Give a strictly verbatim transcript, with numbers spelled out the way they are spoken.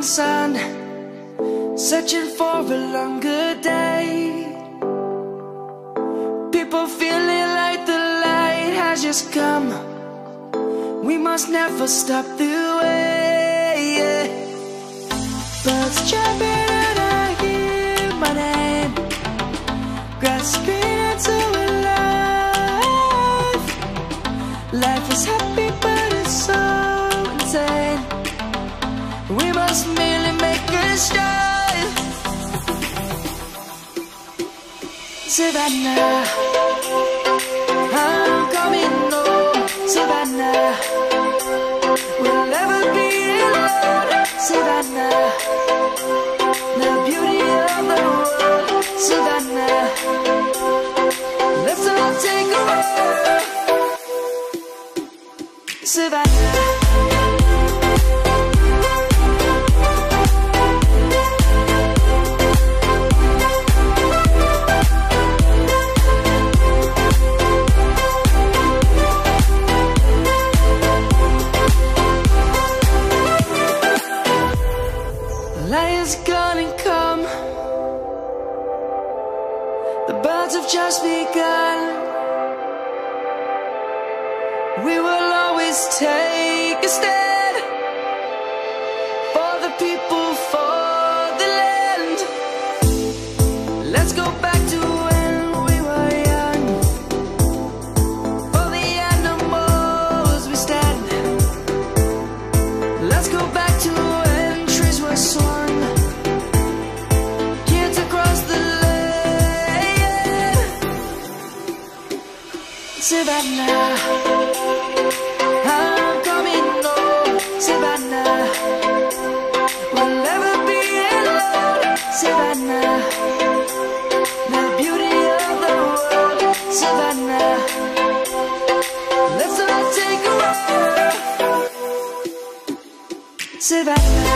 sun, searching for a longer day. People feeling like the light has just come. We must never stop the way, yeah. Birds chirping and I hear my name, grasping into a life. Life is happy but it's so insane. We must merely make a start. Savannah, I'm coming home. Savannah, we'll never be alone. Savannah, the beauty of the world. Savannah, let's all take a walk. Savannah. Light is gonna come. The birds have just begun. We will always take a stand for the people, for the land. Let's go back to when we were young. For the animals we stand. Let's go back to when trees were swung. Kids across the land. Savannah, I'm coming home. Savannah, we'll never be alone. Savannah, the beauty of the world. Savannah, let's all take a walk. Savannah.